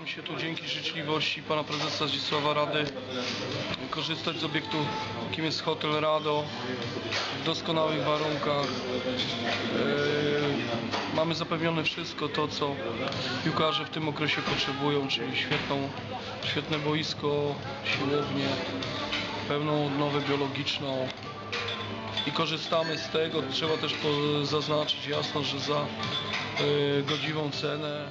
się tu dzięki życzliwości pana prezesa Zdzisława Rady korzystać z obiektu, jakim jest Hotel Rado, w doskonałych warunkach. Mamy zapewnione wszystko to, co piłkarze w tym okresie potrzebują, czyli świetne boisko, siłownię, pełną odnowę biologiczną. I korzystamy z tego. Trzeba też zaznaczyć jasno, że za godziwą cenę.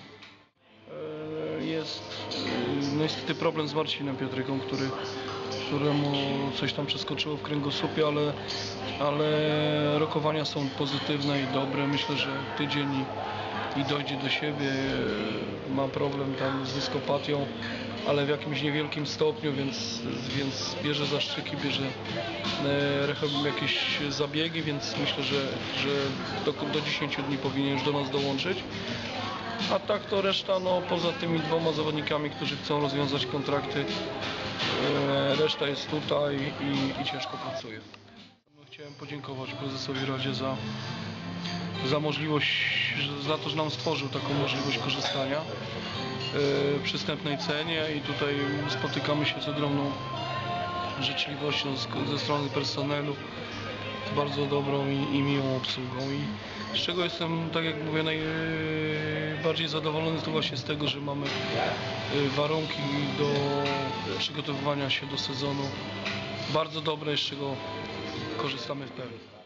Jest niestety problem z Marcinem Piotryką, któremu coś tam przeskoczyło w kręgosłupie, ale rokowania są pozytywne i dobre. Myślę, że tydzień i dojdzie do siebie. Ma problem tam z dyskopatią, ale w jakimś niewielkim stopniu, więc bierze zastrzyki, bierze jakieś zabiegi, więc myślę, że do 10 dni powinien już do nas dołączyć. A tak to reszta, no poza tymi dwoma zawodnikami, którzy chcą rozwiązać kontrakty, reszta jest tutaj i ciężko pracuje. Chciałem podziękować prezesowi Radzie za możliwość, za to, że nam stworzył taką możliwość korzystania w przystępnej cenie i tutaj spotykamy się z ogromną życzliwością ze strony personelu, z bardzo dobrą i miłą obsługą, i z czego jestem, tak jak mówię, najbardziej zadowolony to właśnie z tego, że mamy warunki do przygotowywania się do sezonu bardzo dobre, z czego korzystamy w pełni.